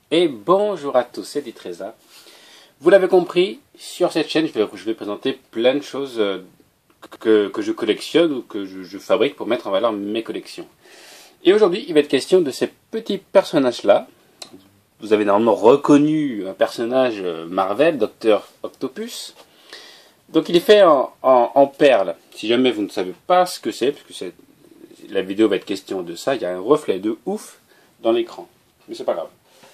Et bonjour à tous, c'est Ditreza. Vous l'avez compris, sur cette chaîne, je vais présenter plein de choses que je collectionne ou que je fabrique pour mettre en valeur mes collections. Et aujourd'hui, il va être question de ces petits personnages-là. Vous avez normalement reconnu un personnage Marvel, Docteur Octopus. Donc il est fait en perles. Si jamais vous ne savez pas ce que c'est, parce que la vidéo va être question de ça, il y a un reflet de ouf dans l'écran. Mais c'est pas grave.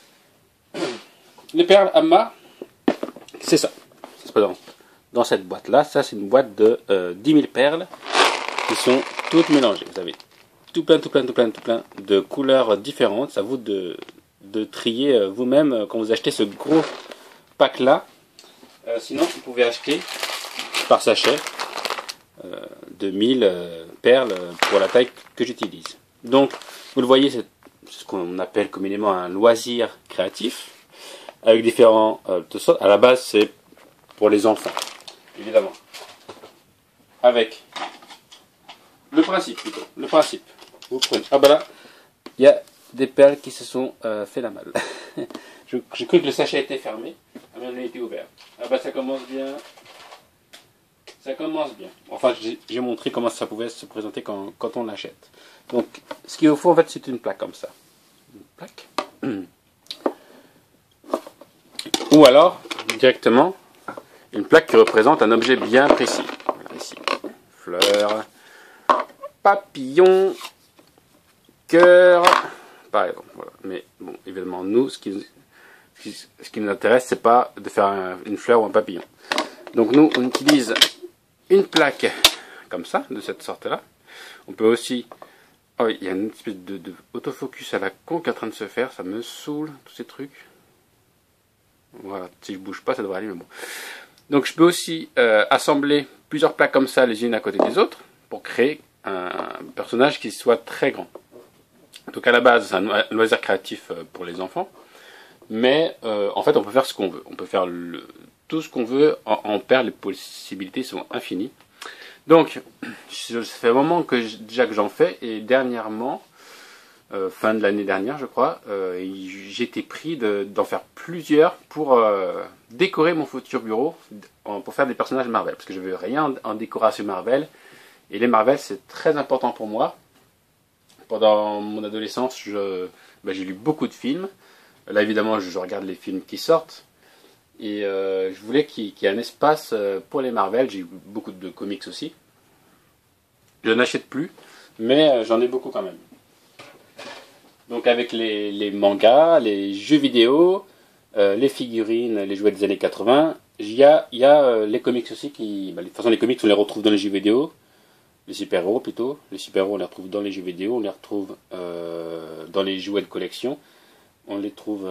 Les perles Amma, c'est ça. C'est pas dans cette boîte-là. Ça, c'est une boîte de 10 000 perles qui sont toutes mélangées. Vous avez tout plein de couleurs différentes. C'est à vous de trier vous-même quand vous achetez ce gros pack-là. Sinon, vous pouvez acheter par sachet de 1000 perles pour la taille que j'utilise. Donc, vous le voyez, c'est ce qu'on appelle communément un loisir créatif, avec différents sortes. À la base, c'est pour les enfants, évidemment. Avec le principe, plutôt. Le principe. Vous prenez. Ah bah là, il y a des perles qui se sont fait la malle. J'ai cru que le sachet était fermé. Ah mais il a été ouvert. Ah bah ça commence bien. Ça commence bien. Enfin, j'ai montré comment ça pouvait se présenter quand on l'achète. Donc, ce qu'il vous faut, en fait, c'est une plaque comme ça. Une plaque. Ou alors, directement, une plaque qui représente un objet bien précis. Voilà, ici. Fleurs, papillon, cœur, par exemple. Voilà. Mais, bon, évidemment, nous, ce qui nous intéresse, c'est pas de faire une fleur ou un papillon. Donc, nous, on utilise une plaque comme ça, de cette sorte-là. On peut aussi... Oh, il y a une espèce de autofocus à la con qui est en train de se faire. Ça me saoule, tous ces trucs. Voilà, si je bouge pas, ça devrait aller, mais bon. Donc je peux aussi assembler plusieurs plaques comme ça, les unes à côté des autres, pour créer un personnage qui soit très grand. Donc à la base, c'est un loisir créatif pour les enfants. Mais en fait, on peut faire ce qu'on veut. On peut faire tout ce qu'on veut en perles. Les possibilités sont infinies. Donc, ça fait un moment déjà que j'en fais. Et dernièrement, fin de l'année dernière, je crois, j'ai été pris d'en faire plusieurs pour décorer mon futur bureau, pour faire des personnages Marvel. Parce que je veux rien en décoration Marvel. Et les Marvel, c'est très important pour moi. Pendant mon adolescence, j'ai lu beaucoup de films. Là, évidemment, je regarde les films qui sortent. Et je voulais qu'il y ait un espace pour les Marvel. J'ai eu beaucoup de comics aussi. Je n'achète plus, mais j'en ai beaucoup quand même. Donc avec les mangas, les jeux vidéo, les figurines, les jouets des années 80, il y a les comics aussi. De toute façon, les comics, on les retrouve dans les jeux vidéo. Les super-héros plutôt. Les super-héros, on les retrouve dans les jeux vidéo. On les retrouve dans les jouets de collection. On les trouve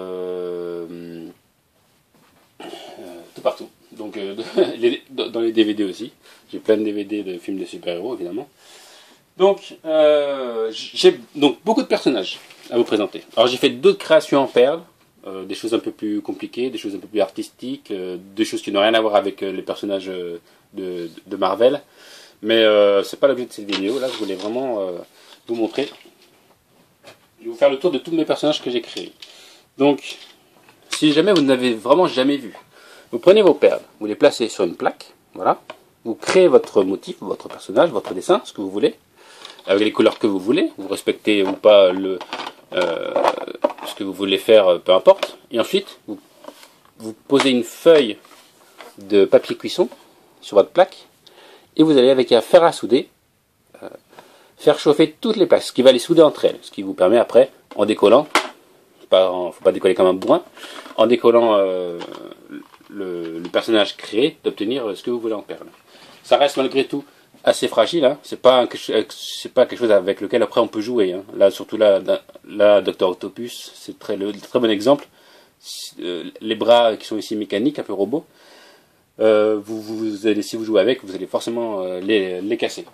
tout partout. Donc dans les DVD aussi. J'ai plein de DVD de films de super-héros évidemment. Donc j'ai beaucoup de personnages à vous présenter. Alors j'ai fait d'autres créations en perles, des choses un peu plus compliquées, des choses un peu plus artistiques, des choses qui n'ont rien à voir avec les personnages de Marvel. Mais c'est pas l'objet de cette vidéo. Là, je voulais vraiment vous montrer. Je vais vous faire le tour de tous mes personnages que j'ai créés. Donc, si jamais vous n'avez vraiment jamais vu, vous prenez vos perles, vous les placez sur une plaque, voilà. Vous créez votre motif, votre personnage, votre dessin, ce que vous voulez, avec les couleurs que vous voulez. Vous respectez ou pas ce que vous voulez faire, peu importe. Et ensuite, vous posez une feuille de papier cuisson sur votre plaque, et vous allez, avec un fer à souder, faire chauffer toutes les plaques, ce qui va les souder entre elles, ce qui vous permet après, en décollant, faut pas décoller comme un bourrin, en décollant le personnage créé, d'obtenir ce que vous voulez en perles. Ça reste malgré tout assez fragile, hein. C'est pas quelque chose avec lequel après on peut jouer, hein. Là, surtout là, Docteur Octopus, c'est le très bon exemple. Les bras qui sont ici mécaniques, un peu robots. Si vous jouez avec, vous allez forcément les casser.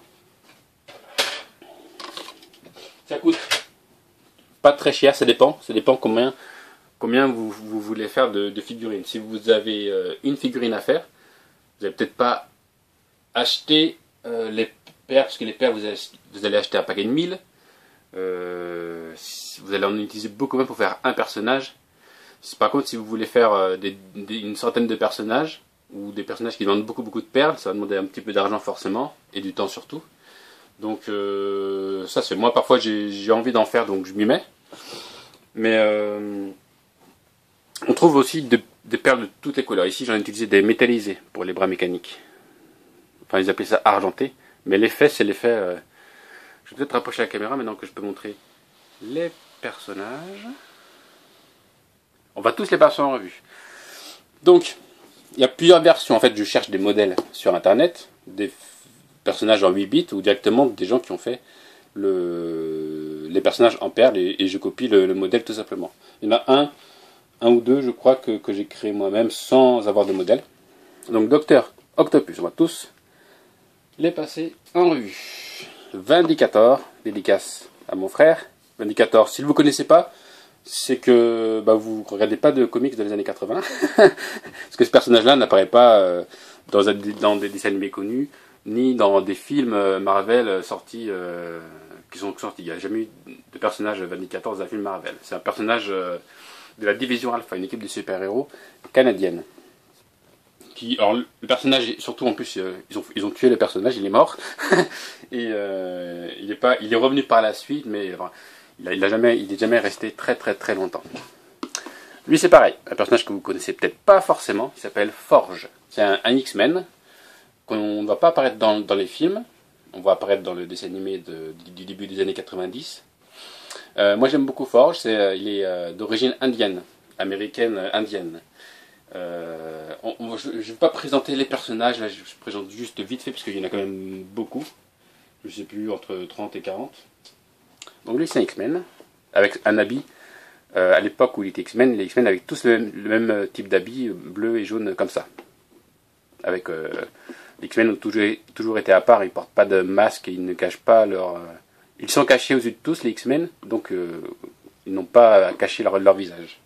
Ça coûte pas très cher, ça dépend combien vous voulez faire de figurines. Si vous avez une figurine à faire, vous n'allez peut-être pas acheter les paires, parce que les paires vous allez acheter un paquet de 1000. Vous allez en utiliser beaucoup même pour faire un personnage. Par contre, si vous voulez faire une centaine de personnages, ou des personnages qui demandent beaucoup de perles, ça va demander un petit peu d'argent forcément, et du temps surtout. Donc ça c'est moi, parfois j'ai envie d'en faire, donc je m'y mets. Mais on trouve aussi des perles de toutes les couleurs. Ici j'en ai utilisé des métallisés pour les bras mécaniques. Enfin ils appelaient ça argenté, mais l'effet c'est l'effet... Je vais peut-être rapprocher la caméra maintenant que je peux montrer les personnages. On va tous les passer en revue. Donc, il y a plusieurs versions. En fait, je cherche des modèles sur Internet, des personnages en 8 bits ou directement des gens qui ont fait les personnages en perles et je copie le modèle tout simplement. Il y en a un ou deux, je crois, que j'ai créé moi-même sans avoir de modèle. Donc, Docteur Octopus, on va tous les passer en revue. Vindicator, dédicace à mon frère. Vindicator, si vous ne connaissez pas, c'est que vous ne regardez pas de comics dans les années 80. Parce que ce personnage-là n'apparaît pas dans des dessins animés connus, ni dans des films Marvel sortis, qui sont sortis. Il n'y a jamais eu de personnage Vindicator dans un film Marvel. C'est un personnage de la Division Alpha, une équipe de super-héros canadienne. Alors, le personnage, surtout en plus, ils ont tué le personnage, il est mort. Et il est revenu par la suite, mais il est jamais resté très longtemps. Lui c'est pareil, un personnage que vous connaissez peut-être pas forcément, il s'appelle Forge. C'est un X-Men qu'on ne va pas apparaître dans les films, on va apparaître dans le dessin animé du début des années 90. Moi j'aime beaucoup Forge, il est d'origine indienne, américaine indienne. Je ne vais pas présenter les personnages, là je présente juste vite fait parce qu'il y en a quand même beaucoup. Je ne sais plus, entre 30 et 40. Donc lui c'est un X-Men, avec un habit, à l'époque où il était X-Men, les X-Men avaient tous le même type d'habit, bleu et jaune comme ça. Avec les X-Men ont toujours été à part, ils ne portent pas de masque, et ils ne cachent pas leur... Ils sont cachés aux yeux de tous, les X-Men, donc ils n'ont pas à cacher leur visage.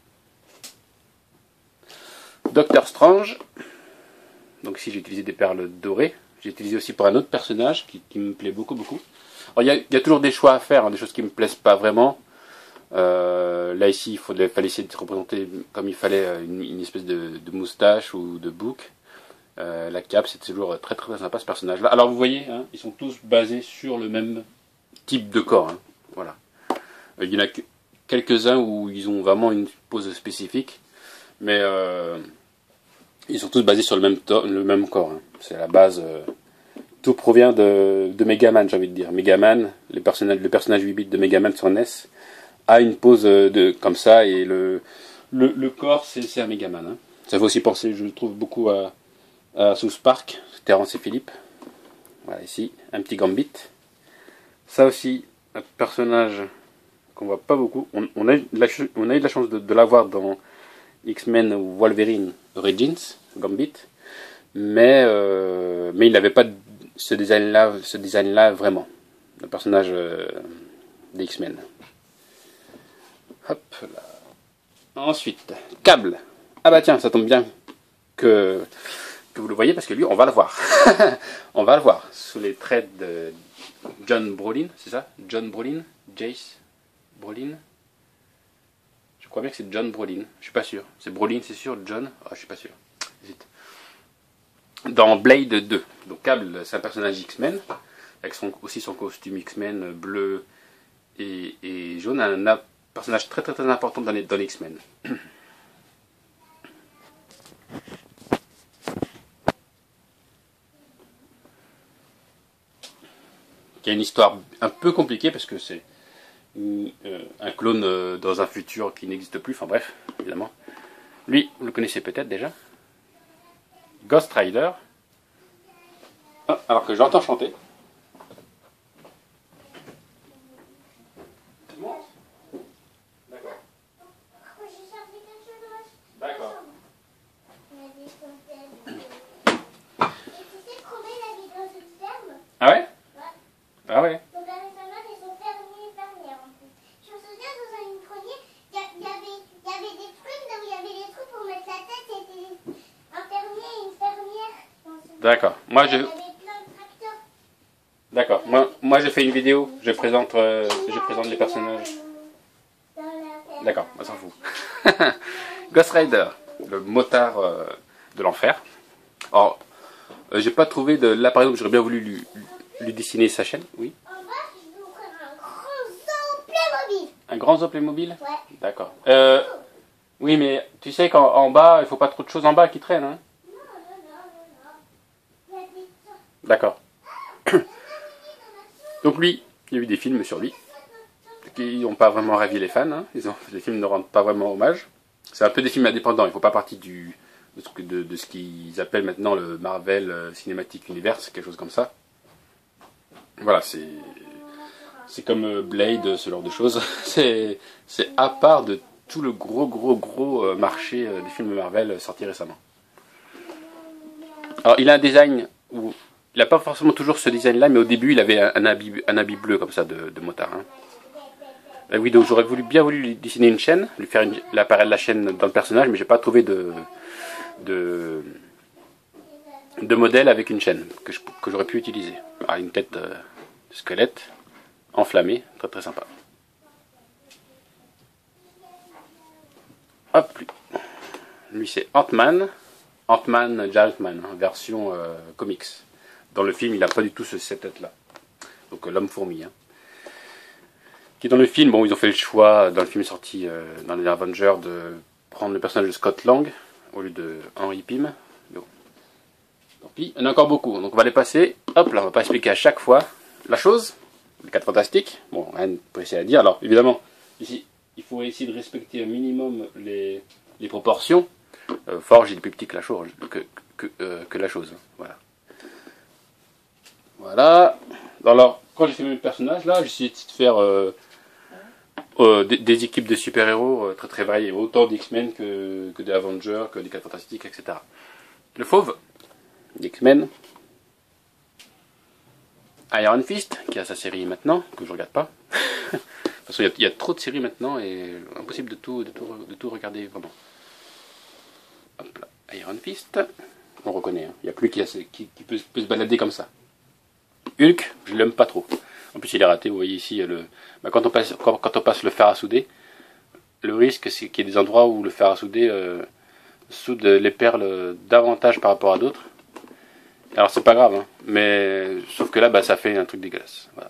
Docteur Strange, donc ici j'ai utilisé des perles dorées, j'ai utilisé aussi pour un autre personnage qui me plaît beaucoup. Alors il y a toujours des choix à faire, hein, des choses qui me plaisent pas vraiment. Là ici il fallait essayer de représenter comme il fallait une espèce de moustache ou de bouc. La cape, c'est toujours très sympa ce personnage là. Alors vous voyez, hein, ils sont tous basés sur le même type de corps, hein, voilà. Il y en a quelques-uns où ils ont vraiment une pose spécifique, mais ils sont tous basés sur le même corps, hein. C'est la base. Tout provient de Megaman, j'ai envie de dire. Megaman, le personnage 8 bits de Megaman sur NES a une pose comme ça, et le corps c'est un Megaman, hein. Ça fait aussi penser, je trouve, beaucoup à South Park, Terrence et Philippe. Voilà, ici un petit Gambit. Ça aussi, un personnage qu'on voit pas beaucoup. On a eu de la chance de l'avoir dans X-Men ou Wolverine Origins, Gambit, mais il n'avait pas ce design-là vraiment, le personnage des X-Men. Hop là. Ensuite, Cable. Ah bah tiens, ça tombe bien que vous le voyez, parce que lui, on va le voir. On va le voir sous les traits de John Brolin, c'est ça? John Brolin? Jace Brolin? Je crois bien que c'est John Brolin, je suis pas sûr. C'est Brolin, c'est sûr, John? Ah, je suis pas sûr. Zut. Dans Blade 2. Donc Cable, c'est un personnage X-Men, avec aussi son costume X-Men bleu et jaune, un personnage très important dans les X-Men. Qui a une histoire un peu compliquée parce que c'est un clone dans un futur qui n'existe plus, enfin bref, évidemment. Lui, vous le connaissez peut-être déjà. Ghost Rider. Ah, alors que j'entends chanter. D'accord. D'accord. Ah ouais? Ah ouais? Donc les personnages, ils sont fermiers et fermières en plus. Je me souviens, dans une première, il y avait des trucs, là où il y avait des trucs pour mettre la tête, c'était un fermier et une fermière. D'accord. Moi je... Il y avait plein de tracteurs. D'accord. Moi j'ai fait une vidéo, je présente les personnages. D'accord, on s'en fout. Ghost Rider, le motard de l'enfer. Alors, j'ai pas trouvé de... Là, par exemple, j'aurais bien voulu lui dessiner sa chaîne. Oui. En bas, je vais ouvrir un grand zoo Playmobil. Un grand zoo Playmobil. Ouais. D'accord. Oui, mais tu sais qu'en bas, il faut pas trop de choses en bas qui traînent. Hein. Non, non, non, non, non. Il y a des trucs. D'accord. Donc lui, il y a eu des films sur lui qui n'ont pas vraiment ravi les fans. Hein. Les films ne rendent pas vraiment hommage. C'est un peu des films indépendants. Il ne faut pas partie de ce qu'ils appellent maintenant le Marvel Cinematic Universe, quelque chose comme ça. Voilà, c'est comme Blade, ce genre de choses. C'est à part de tout le gros marché des films Marvel sortis récemment. Alors, il a un design où il n'a pas forcément toujours ce design-là, mais au début, il avait un habit bleu comme ça de motard. Hein. Oui, donc j'aurais bien voulu lui dessiner une chaîne, lui faire l'apparaître la chaîne dans le personnage, mais j'ai pas trouvé de modèle avec une chaîne que j'aurais pu utiliser. Ah, une tête de squelette enflammée, très très sympa. Hop, lui c'est Ant-Man Giant-Man, hein, version comics. Dans le film, il n'a pas du tout cette tête-là. Donc l'homme fourmi. Hein. Qui dans le film, bon, ils ont fait le choix, dans le film sorti dans les Avengers, de prendre le personnage de Scott Lang au lieu de Henry Pym. Bon. Tant pis, il y en a encore beaucoup. Donc on va les passer. Hop, là, on va pas expliquer à chaque fois la chose. Les 4 fantastiques. Bon, rien de précis à dire. Alors, évidemment, ici, il faut essayer de respecter un minimum les proportions. Forge, il est plus petit que la chose. Que la chose. Voilà. Voilà. Alors, quand j'ai fait mes personnages, là, j'ai essayé de faire des équipes de super-héros très très variées. Autant d'X-Men que des Avengers, que des 4 Fantastiques, etc. Le fauve, d'X-Men. Iron Fist, qui a sa série maintenant, que je regarde pas. Parce qu'il y a trop de séries maintenant et impossible de tout regarder vraiment. Hop là, Iron Fist. On reconnaît, hein. Il n'y a plus qui peut se balader comme ça. Hulk, je l'aime pas trop. En plus, il est raté. Vous voyez ici, quand on passe le fer à souder, le risque, c'est qu'il y ait des endroits où le fer à souder soude les perles davantage par rapport à d'autres. Alors, c'est pas grave, hein, mais sauf que là, ça fait un truc dégueulasse. Voilà.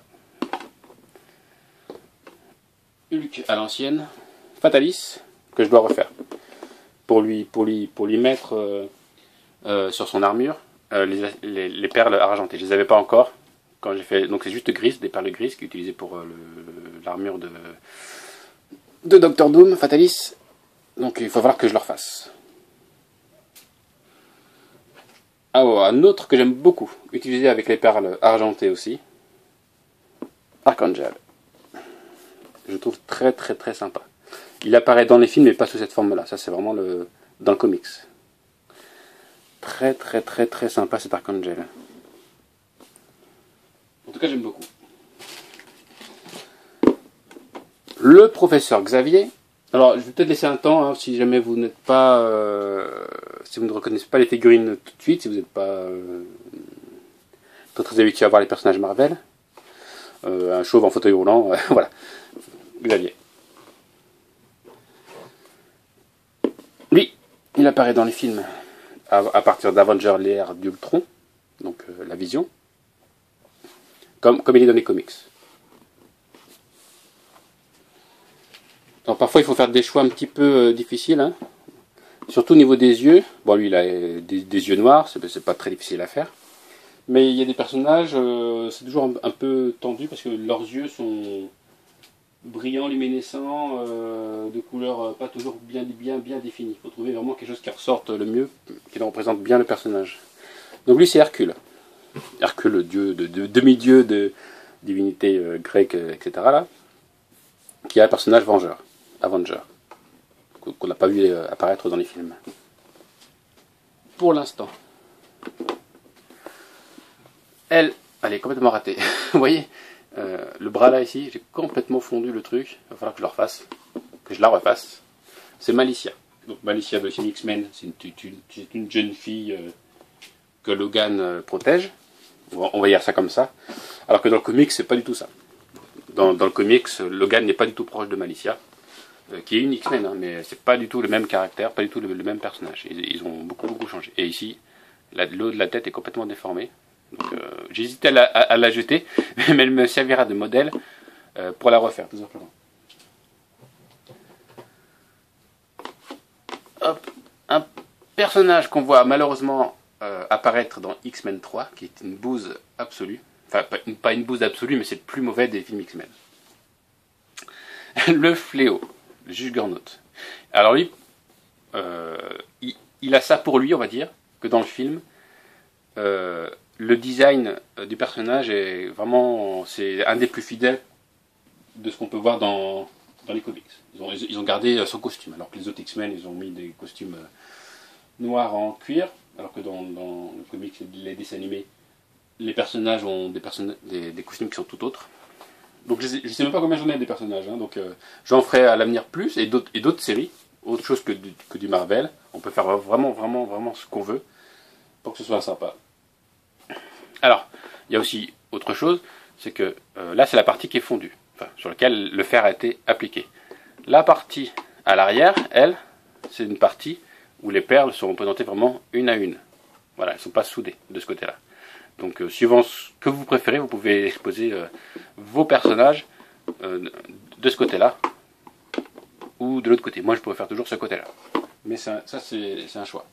Hulk à l'ancienne, Fatalis, que je dois refaire. Pour lui mettre sur son armure les perles argentées. Je les avais pas encore. Quand j'ai fait, donc c'est juste gris, des perles grises qui est utilisées pour l'armure de Dr Doom, Fatalis. Donc il va falloir que je le refasse. Ah ouais, un autre que j'aime beaucoup, utilisé avec les perles argentées aussi. Archangel. Je trouve très très très sympa. Il apparaît dans les films mais pas sous cette forme-là. Ça c'est vraiment dans le comics. Très très très très sympa cet Archangel. En tout cas, j'aime beaucoup. Le professeur Xavier. Alors, je vais peut-être laisser un temps, hein, si jamais vous n'êtes pas... si vous ne reconnaissez pas les figurines tout de suite, si vous n'êtes pas très habitué à voir les personnages Marvel. Un chauve en fauteuil roulant, voilà. Xavier. Lui, il apparaît dans les films à partir d'Avengers l'ère d'Ultron, donc la Vision. Comme il est dans les comics. Alors parfois il faut faire des choix un petit peu difficiles, hein. Surtout au niveau des yeux. Bon, lui il a des yeux noirs, c'est pas très difficile à faire. Mais il y a des personnages, c'est toujours un peu tendu parce que leurs yeux sont brillants, luminescents, de couleurs pas toujours bien définies. Il faut trouver vraiment quelque chose qui ressorte le mieux, qui représente bien le personnage. Donc lui c'est Hercule. Hercule, le dieu demi-dieu de divinité grecque, etc. là, qui est un personnage Avenger, qu'on n'a pas vu apparaître dans les films. Pour l'instant. Elle est complètement ratée. Vous voyez, le bras là ici, j'ai complètement fondu le truc. Il va falloir que je le refasse, que je la refasse. C'est Malicia. Donc Malicia de chez X-Men, c'est une jeune fille que Logan protège. On va dire ça comme ça. Alors que dans le comics, c'est pas du tout ça. Dans le comics, Logan n'est pas du tout proche de Malicia. qui est une X-Men, hein, mais c'est pas du tout le même caractère, pas du tout le même personnage. Ils ont beaucoup changé. Et ici, le haut de la tête est complètement déformé. Donc j'hésitais à la jeter, mais elle me servira de modèle pour la refaire, tout simplement. Hop, un personnage qu'on voit malheureusement apparaître dans X-Men 3, qui est une bouse absolue. Enfin, pas une bouse absolue, mais c'est le plus mauvais des films X-Men. Le Fléau, le Juggernaut. Alors lui, il a ça pour lui, on va dire, que dans le film, le design du personnage est vraiment, c'est un des plus fidèles de ce qu'on peut voir dans les comics. Ils ont gardé son costume, alors que les autres X-Men, ils ont mis des costumes noirs en cuir, alors que dans le comics, les dessins animés, les personnages ont des costumes qui sont tout autres. Donc je sais même pas combien j'en ai des personnages, hein, donc j'en ferai à l'avenir plus, et d'autres séries, autre chose que du Marvel. On peut faire vraiment ce qu'on veut pour que ce soit sympa. Alors, il y a aussi autre chose, c'est que là c'est la partie qui est fondue, enfin, sur laquelle le fer a été appliqué. La partie à l'arrière, elle, c'est une partie où les perles sont représentées vraiment une à une. Voilà, elles ne sont pas soudées de ce côté-là. Donc suivant ce que vous préférez, vous pouvez exposer vos personnages de ce côté-là ou de l'autre côté. Moi je pourrais faire toujours ce côté-là. Mais ça c'est un choix.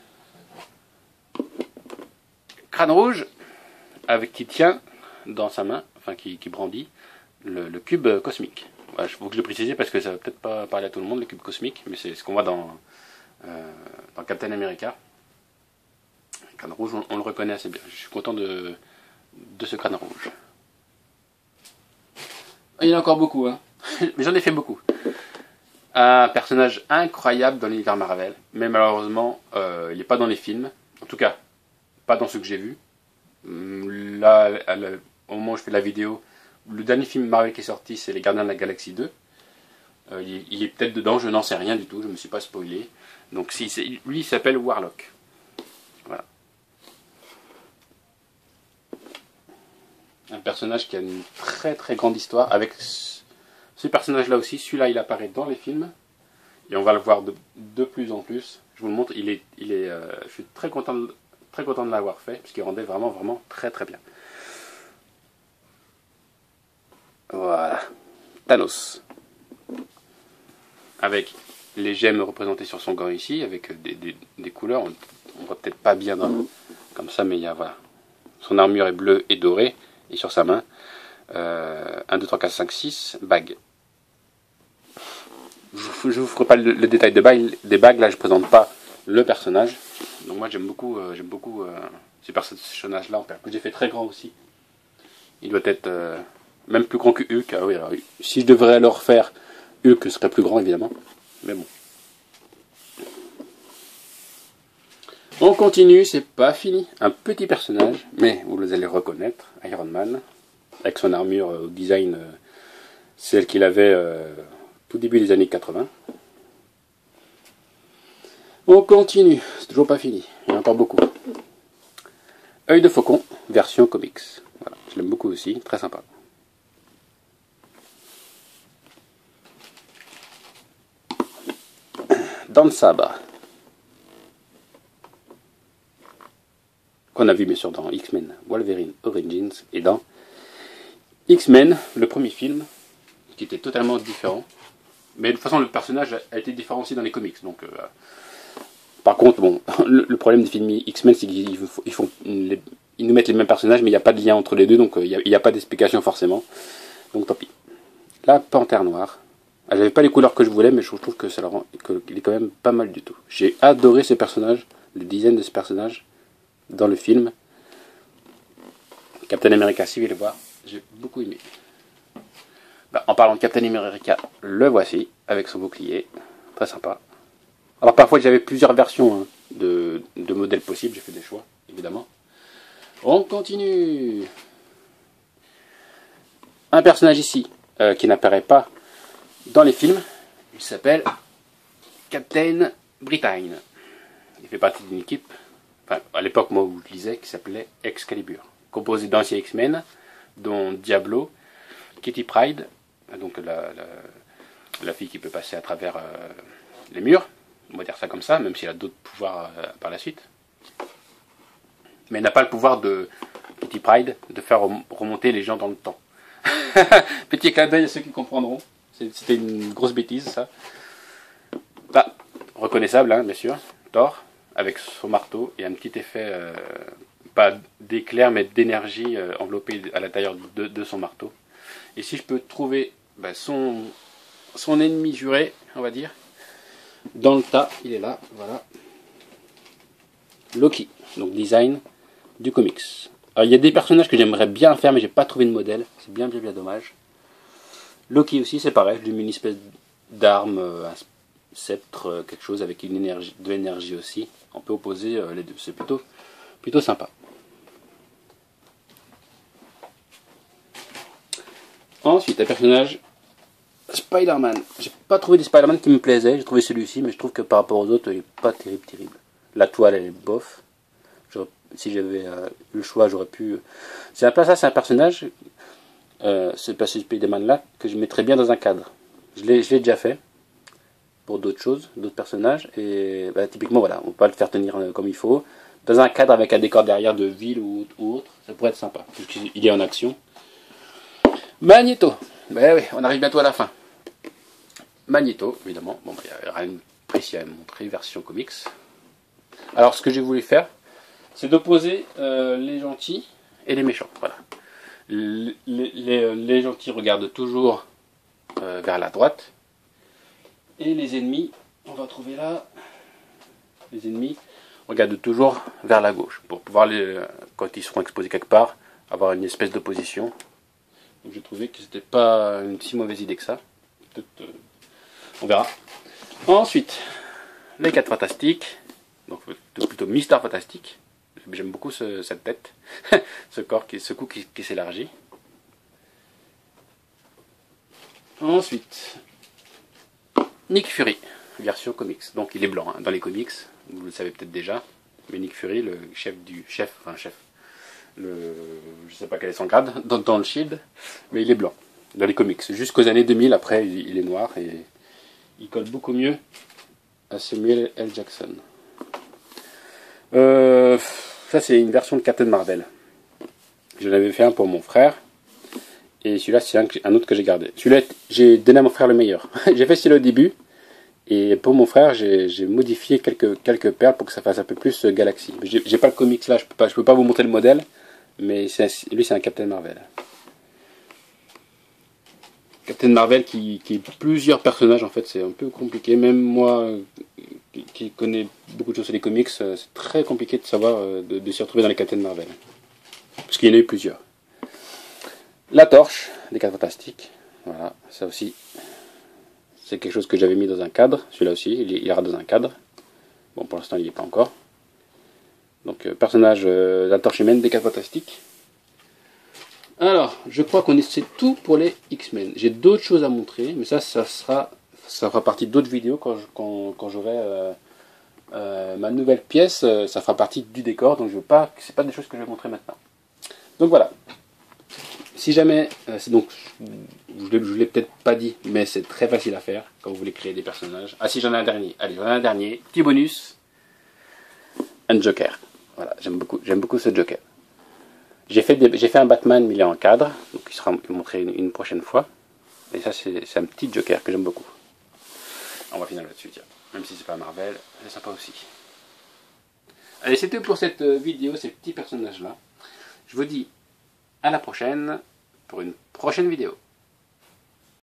Crâne rouge, qui tient dans sa main, enfin qui brandit, le cube cosmique. Voilà, il faut que je le précise parce que ça va peut-être pas parler à tout le monde, le cube cosmique, mais c'est ce qu'on voit dans Captain America. Crâne rouge, on le reconnaît assez bien. Je suis content de ce crâne rouge. Il y en a encore beaucoup, hein. Mais j'en ai fait beaucoup. Un personnage incroyable dans l'univers Marvel, mais malheureusement, il n'est pas dans les films. En tout cas, pas dans ceux que j'ai vus. Là, au moment où je fais la vidéo, le dernier film Marvel qui est sorti, c'est Les Gardiens de la Galaxie 2. Il est peut-être dedans, je n'en sais rien du tout, je ne me suis pas spoilé. Donc lui, il s'appelle Warlock. Voilà. Un personnage qui a une très grande histoire avec ce personnage là aussi. Celui-là il apparaît dans les films et on va le voir de plus en plus. Je vous le montre, je suis très content de l'avoir fait parce qu'il rendait vraiment très bien. Voilà, Thanos avec les gemmes représentées sur son gant ici avec des couleurs. On voit peut-être pas bien comme ça, mais il y a, voilà, son armure est bleue et dorée. Et sur sa main, 1, 2, 3, 4, 5, 6 bagues. Je ne vous ferai pas le détail des bagues, là je ne présente pas le personnage. Donc moi j'aime beaucoup ces personnages-là en père. J'ai fait très grand aussi. Il doit être même plus grand que Hulk. Ah oui, alors, si je devrais le refaire, Hulk serait plus grand évidemment. Mais bon. On continue, c'est pas fini. Un petit personnage, mais vous allez le reconnaître, Iron Man, avec son armure au design, celle qu'il avait tout début des années 80. On continue, c'est toujours pas fini, il y en a encore beaucoup. Œil de faucon, version comics. Voilà, je l'aime beaucoup aussi, très sympa. Dans le sabre. Qu'on a vu bien sûr dans X-Men Wolverine Origins et dans X-Men, le premier film, qui était totalement différent. Mais de toute façon, le personnage a été différencié dans les comics. Donc, par contre, bon, le problème des films X-Men, c'est qu'ils nous mettent les mêmes personnages, mais il n'y a pas de lien entre les deux, donc il n'y a pas d'explication forcément. Donc tant pis. La Panthère Noire. J'avais pas les couleurs que je voulais, mais je trouve que ça qu'il est quand même pas mal du tout. J'ai adoré ce personnage, le design de ce personnage dans le film Captain America Civil War, j'ai beaucoup aimé. En parlant de Captain America, le voici avec son bouclier, très sympa. Alors parfois j'avais plusieurs versions de modèles possibles, j'ai fait des choix évidemment. On continue. Un personnage ici qui n'apparaît pas dans les films, il s'appelle Captain Britain. Il fait partie d'une équipe, enfin, à l'époque moi où je lisais, qui s'appelait Excalibur, composé d'anciens X-Men, dont Diablo, Kitty Pryde, donc la fille qui peut passer à travers les murs, on va dire ça comme ça, même s'il a d'autres pouvoirs par la suite. Mais elle n'a pas le pouvoir de Kitty Pryde de faire remonter les gens dans le temps. Petit clin d'œil à ceux qui comprendront. C'était une grosse bêtise, ça. Bah, reconnaissable, hein, bien sûr. Thor, avec son marteau, et un petit effet, pas d'éclair, mais d'énergie enveloppée à l'intérieur de son marteau. Et si je peux trouver son ennemi juré, on va dire, dans le tas, il est là, voilà. Loki, donc design du comics. Alors, il y a des personnages que j'aimerais bien faire, mais j'ai pas trouvé de modèle. C'est bien dommage. Loki aussi, c'est pareil. Je lui mets une espèce d'arme, un sceptre, quelque chose avec de l'énergie aussi. On peut opposer les deux. C'est plutôt sympa. Ensuite, un personnage Spider-Man. J'ai pas trouvé des Spider-Man qui me plaisaient. J'ai trouvé celui-ci, mais je trouve que par rapport aux autres, il est pas terrible. La toile, elle est bof. Si j'avais eu le choix, j'aurais pu... C'est un personnage, ce Spider-Man là, que je mettrais bien dans un cadre. Je l'ai déjà fait pour d'autres choses, d'autres personnages, et typiquement voilà, on peut pas le faire tenir comme il faut. Dans un cadre avec un décor derrière de ville ou autre, ça pourrait être sympa, puisqu'il est en action. Magneto, oui, on arrive bientôt à la fin. Magneto, évidemment, bon, il y a rien de précis à montrer, version comics. Alors ce que j'ai voulu faire, c'est d'opposer les gentils et les méchants. Voilà. Les gentils regardent toujours vers la droite. Et les ennemis, on va trouver là, les ennemis regardent toujours vers la gauche. Pour pouvoir, quand ils seront exposés quelque part, avoir une espèce d'opposition. Donc j'ai trouvé que c'était pas une si mauvaise idée que ça. Peut-être, on verra. Ensuite, les 4 fantastiques. Donc plutôt Mister Fantastique. J'aime beaucoup cette tête, ce corps, ce cou qui s'élargit. Ensuite, Nick Fury, version comics. Donc il est blanc hein, dans les comics, vous le savez peut-être déjà. Mais Nick Fury, le chef, je sais pas quel est son grade dans le Shield, mais il est blanc dans les comics. Jusqu'aux années 2000, après il est noir et il colle beaucoup mieux à Samuel L. Jackson. Ça c'est une version de Captain Marvel. J'en avais fait un pour mon frère. Et celui-là c'est un autre que j'ai gardé. Celui-là j'ai donné à mon frère le meilleur. J'ai fait celui-là au début. Et pour mon frère j'ai modifié quelques perles pour que ça fasse un peu plus galaxie. J'ai pas le comics là, je peux pas vous montrer le modèle. Mais lui c'est un Captain Marvel. Captain Marvel qui est plusieurs personnages en fait, c'est un peu compliqué. Même moi qui connais beaucoup de choses sur les comics, c'est très compliqué de savoir, de s'y retrouver dans les Captain Marvel. Parce qu'il y en a eu plusieurs. La torche des 4 fantastiques. Voilà, ça aussi, c'est quelque chose que j'avais mis dans un cadre. Celui-là aussi, il ira dans un cadre. Bon, pour l'instant, il n'y est pas encore. Donc, personnage de la torche humaine des 4 fantastiques. Alors, je crois qu'on c'est tout pour les X-Men. J'ai d'autres choses à montrer, mais ça fera partie d'autres vidéos quand j'aurai ma nouvelle pièce. Ça fera partie du décor, donc c'est pas des choses que je vais montrer maintenant. Donc voilà. Si jamais, donc je l'ai peut-être pas dit, mais c'est très facile à faire quand vous voulez créer des personnages. Ah si, j'en ai un dernier. Allez, j'en ai un dernier. Petit bonus. Un Joker. Voilà, j'aime beaucoup ce Joker. J'ai fait un Batman, mais il est en cadre, donc il sera montré une prochaine fois. Et ça, c'est un petit Joker que j'aime beaucoup. On va finir là-dessus, tiens. Même si c'est pas Marvel, c'est sympa aussi. Allez, c'est tout pour cette vidéo, ces petits personnages-là. Je vous dis à la prochaine pour une prochaine vidéo.